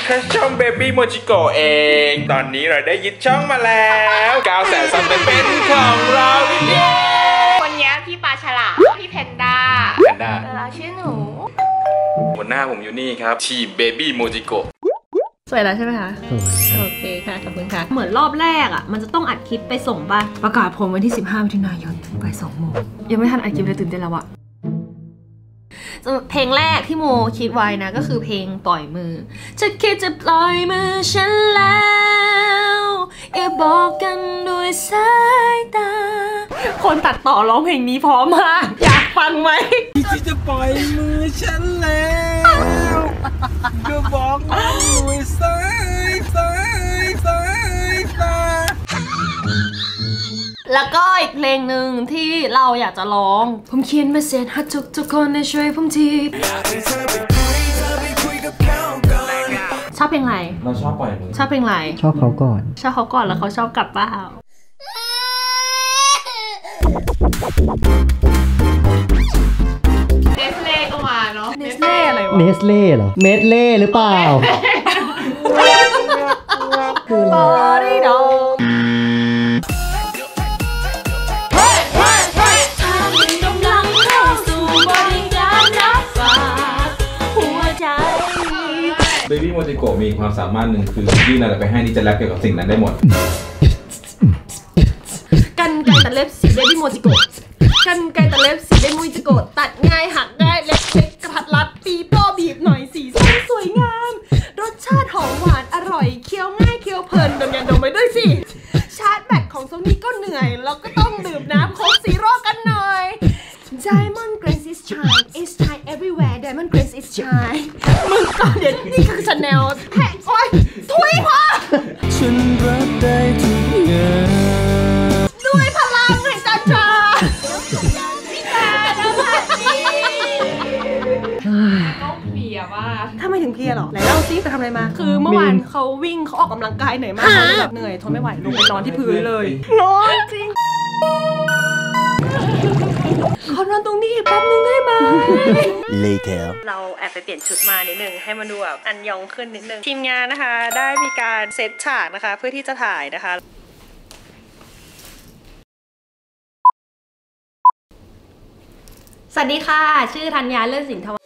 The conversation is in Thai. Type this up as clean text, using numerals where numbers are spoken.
ค่ะช่อง Baby Mojiko เองตอนนี้เราได้ยึดช่องมาแล้ว900,000 ซับเป็นของเราเย้คนนี้พี่ปลาฉลามพี่แพนด้าเราชื่อหนูหัวหน้าผมอยู่นี่ครับทีม Baby Mojiko สวยแล้วใช่ไหมคะโอเคค่ะขอบคุณค่ะเหมือนรอบแรกอ่ะมันจะต้องอัดคลิปไปส่งป่ะประกาศผลวันที่15 มิถุนายนบ่าย 2 โมงยังไม่ทันอัดคลิปเลยตื่นเต้นแล้วอะเพลงแรกที่โมคิดไว้นะก็คือเพลงปล่อยมือจะคิดจะปล่อยมือฉันแล้วอย่าบอกกันด้วยสายตาคนตัดต่อร้องเพลงนี้พร้อมมากอยากฟังไหมที่จะปล่อยมือฉันแล้วอย่าบอกกันด้วยสายตาแล้วก็อีกเพลงหนึ่งที่เราอยากจะร้องผมเขียนมาเสร็จให้ทุกคนได้ช่วยผมทีชอบเพลงอะไรเราชอบปล่อยมือชอบเพลงอะไรชอบเขาก่อนแล้วเขาชอบกลับเปล่าเนสเล่ก็มาเนาะเนสเล่อะไรวะเนสเล่เหรอเมดเล่หรือเปล่าคือบอดี้ดอ Baby Mojiko มีความสามารถหนึ่งคือยื่นอะไรไปให้นี่จะแรปเกี่ยวกับสิ่งนั้นได้หมดกันไกตัดเล็บสีเบบี้โมจิโกะกันไกตัดเล็บสีเบบี้โมจิโกะตัดง่ายหักได้เล็กๆกระพัดรัดปีโป้บีบหน่อยสีส้มสวยงามรสชาติหอมหวานอร่อยเคี้ยวง่ายเคี้ยวเพลินดมยันดมไปด้วยสิชาร์จแบตของโซนี่ก็เหนื่อยแล้วก็ต้องดื่มน้ำโค้กซีโร่กันหน่อย Diamond Grace is shine is shine everywhere Diamond Grace is shine มึงก่อนเดี๋ยวนี่คือ Chanel แฮะโอ๊ยทุยพอฉันรักได้ทุกอย่างด้วยพลังแห่งจันทราก็เพลียมากถ้าไม่ถึงเพลียหรอไหนเล่าซิไปทำอะไรมาคือเมื่อวานเขาวิ่งเขาออกกำลังกายเหนื่อยมากเขาแบบเหนื่อยทนไม่ไหวลงไปนอนที่พื้นเลยร้อนจริงขอนอนตรงนี้แป๊บนึงได้ไหม Later เราแอบไปเปลี่ยนชุดมานิดนึงให้มันดูแบบอันยองขึ้นนิดนึงทีมงานนะคะได้มีการเซตฉากนะคะเพื่อที่จะถ่ายนะคะสวัสดีค่ะชื่อธัญญาเลิศสินทวัฒน์